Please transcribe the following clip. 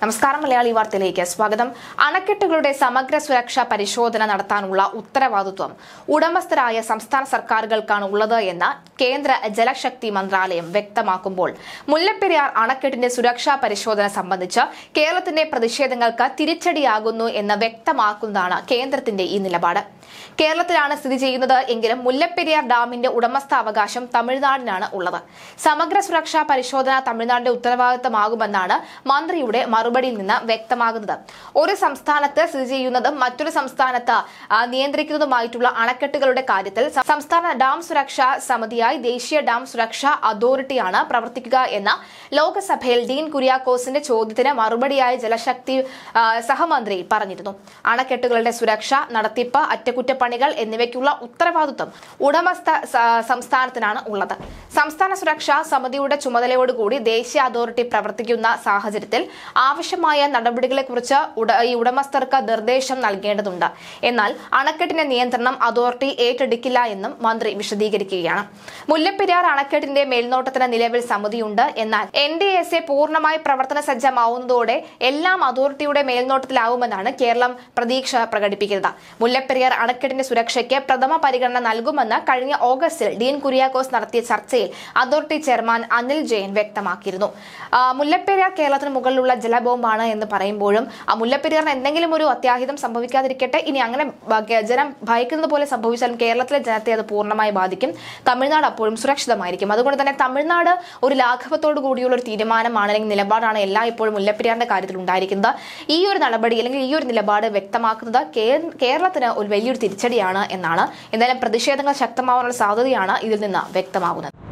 നമസ്കാരം. മലയാളി വാർത്തയിലേക്ക് സ്വാഗതം. അണക്കെട്ടുകളുടെ സമഗ്ര സുരക്ഷാ പരിശോധന നടത്താനുള്ള ഉത്തരവാദിത്വം ഉടമസ്ഥരായ സംസ്ഥാന സർക്കാരുകൾക്കാണ് ഉള്ളത് എന്ന് കേന്ദ്ര ജലശക്തി മന്ത്രാലയം വ്യക്തമാക്കുമ്പോൾ മുല്ലപ്പെരിയാർ അണക്കെട്ടിന്റെ സുരക്ഷാ പരിശോധന സംബന്ധിച്ച് കേരളത്തിന്റെ പ്രതിഷേധങ്ങൾക്ക് തിരിച്ചടിയാകുന്നു എന്ന് വ്യക്തമാക്കുന്നതാണ് കേന്ദ്രത്തിന്റെ ഈ നിലപാട്. കേരളത്തിലാണ് സ്ഥിതി ചെയ്യുന്നത് എങ്കിലും മുല്ലപ്പെരിയാർ ഡാമിന്റെ ഉടമസ്ഥാവകാശം തമിഴ്നാടിനാണ് ഉള്ളത്. സമഗ്ര സുരക്ഷാ പരിശോധന തമിഴ്നാടിന്റെ ഉത്തരവാദിത്തമാകുമെന്നാണ് മന്ത്രിയുടെ മറുപടിയിൽ നിന്ന് വ്യക്തമാകുന്നത്. ഒരു സംസ്ഥാനത്ത് സ്ഥിതി ചെയ്യുന്നതും മറ്റൊരു സംസ്ഥാനത്ത് നിയന്ത്രിക്കുന്നതുമായിട്ടുള്ള അണക്കെട്ടുകളുടെ കാര്യത്തിൽ സംസ്ഥാന ഡാം സുരക്ഷാ സമിതിയായി ദേശീയ ഡാം സുരക്ഷാ അതോറിറ്റിയാണ് പ്രവർത്തിക്കുക എന്ന ലോക്സഭയിൽ ഡീൻ കുര്യാക്കോസിന്റെ ചോദ്യത്തിന് മറുപടിയായി ജലശക്തി സഹമന്ത്രി പറഞ്ഞിരുന്നു. അണക്കെട്ടുകളുടെ സുരക്ഷ, നടത്തിപ്പ്, അറ്റകുറ്റപ്പണികൾ എന്നിവയ്ക്കുള്ള ഉത്തരവാദിത്വം ഉടമസ്ഥ സംസ്ഥാനത്തിനാണ് ഉള്ളത്. സംസ്ഥാന സുരക്ഷാ സമിതിയുടെ ചുമതലയോടുകൂടി ദേശീയ അതോറിറ്റി പ്രവർത്തിക്കുന്ന സാഹചര്യത്തിൽ ആവശ്യമായ നടപടികളെക്കുറിച്ച് ഈ ഉടമസ്ഥർക്ക് നിർദ്ദേശം നൽകേണ്ടതുണ്ട്. എന്നാൽ അണക്കെട്ടിന്റെ നിയന്ത്രണം അതോറിറ്റി ഏറ്റെടുക്കില്ല എന്നും മന്ത്രി വിശദീകരിക്കുകയാണ്. മുല്ലപ്പെരിയാർ അണക്കെട്ടിന്റെ മേൽനോട്ടത്തിന് നിലവിൽ സമിതിയുണ്ട്. എന്നാൽ NDSA പൂർണ്ണമായി പ്രവർത്തന സജ്ജമാവുന്നതോടെ എല്ലാം അതോറിറ്റിയുടെ മേൽനോട്ടത്തിലാവുമെന്നാണ് കേരളം പ്രതീക്ഷ പ്രകടിപ്പിക്കുന്നത്. മുല്ലപ്പെരിയാർ അണക്കെട്ടിന്റെ സുരക്ഷയ്ക്ക് പ്രഥമ പരിഗണന നൽകുമെന്ന് കഴിഞ്ഞ ഓഗസ്റ്റിൽ ഡീൻ കുര്യാക്കോസ് നടത്തിയ ചർച്ചയിൽ അതോറിറ്റി ചെയർമാൻ അനിൽ ജെയിൻ വ്യക്തമാക്കിയിരുന്നു. മുല്ലപ്പെരിയാർ കേരളത്തിന് മുകളിലുള്ള ജലബോംബാണ് എന്ന് പറയുമ്പോഴും മുല്ലപ്പെരിയാറിന് എന്തെങ്കിലും ഒരു അത്യാഹിതം സംഭവിക്കാതിരിക്കട്ടെ, ഇനി അങ്ങനെ ജനം ഭയക്കുന്നത് പോലെ സംഭവിച്ചാലും കേരളത്തിലെ ജനത്തെ അത് പൂർണ്ണമായി ബാധിക്കും. തമിഴ്നാട് അപ്പോഴും സുരക്ഷിതമായിരിക്കും. അതുകൊണ്ട് തന്നെ തമിഴ്നാട് ഒരു ലാഘവത്തോടു കൂടിയുള്ള ഒരു തീരുമാനമാണ് അല്ലെങ്കിൽ നിലപാടാണ് ഇപ്പോഴും മുല്ലപ്പെരിയാറിന്റെ കാര്യത്തിൽ ഉണ്ടായിരിക്കുന്നത്. ഈ ഒരു നടപടി അല്ലെങ്കിൽ ഈ ഒരു നിലപാട് വ്യക്തമാക്കുന്നത് കേരളത്തിന് ഒരു വലിയൊരു തിരിച്ചടിയാണ് എന്നാണ്. എന്തായാലും പ്രതിഷേധങ്ങൾ ശക്തമാവാനുള്ള സാധ്യതയാണ് ഇതിൽ നിന്ന് വ്യക്തമാകുന്നത്.